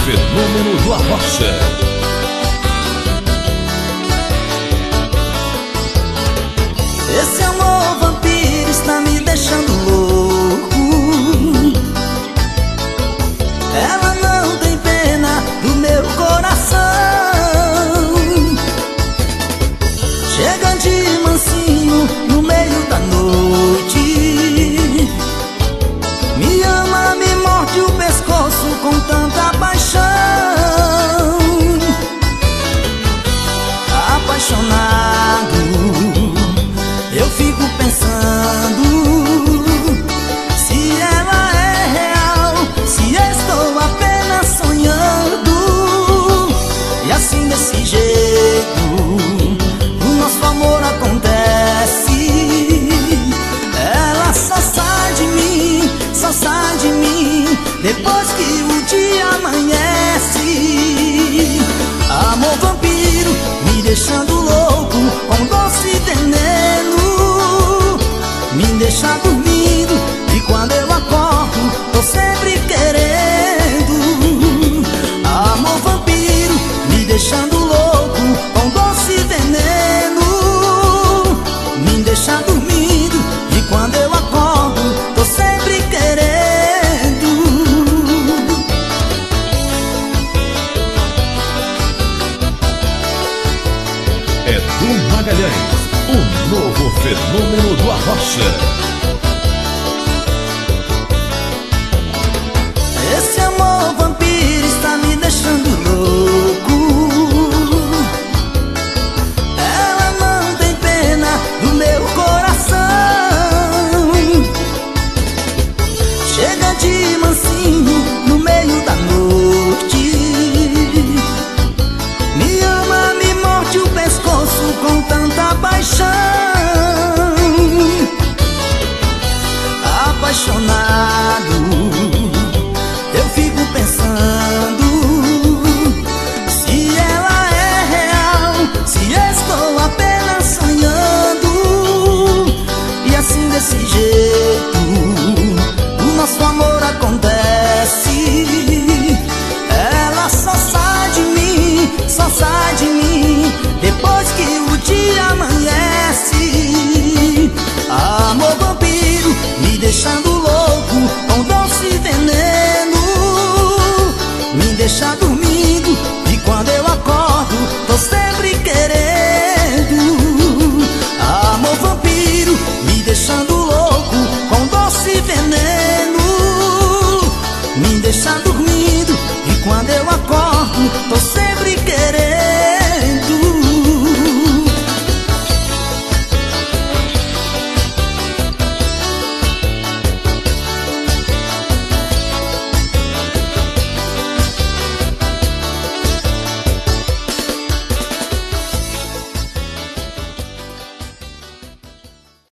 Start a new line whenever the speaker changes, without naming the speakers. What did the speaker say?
fenômeno do Arrocha.
Esse amor vampiro está me deixando louco. Ela não tem pena do meu coração. Chega de mansinho no meio da noite. Me ama, me morde o pescoço com tanta paixão. Apaixonado, eu fico pensando se ela é real, se estou apenas sonhando. E assim desse jeito o nosso amor acontece. Ela só sai de mim depois que o dia amanhece. Amor vampiro me deixando louco com doce veneno. Me deixa dormindo e quando eu acordo tô sempre querendo. Amor vampiro me deixando louco com doce veneno. Me deixa dormindo e quando eu acordo tô sempre querendo.
Edu Magalhães, o novo fenômeno do Arrocha.
Esse amor vampiro está me deixando louco. Ela não tem pena do meu coração. Chega de mansinho no meio da noite. Me ama, me morde o pescoço com tanta paixão. Apaixonado, eu fico pensando se ela é real, se estou apenas sonhando. E assim desse jeito o nosso amor acontece. Ela só sai de mim depois que o dia amanhece. Amor vampiro me deixando louco com doce veneno. Me deixa dormindo e quando eu acordo tô sempre querendo. Amor vampiro me deixando louco com doce veneno. Me deixa dormindo e quando eu acordo tô sempre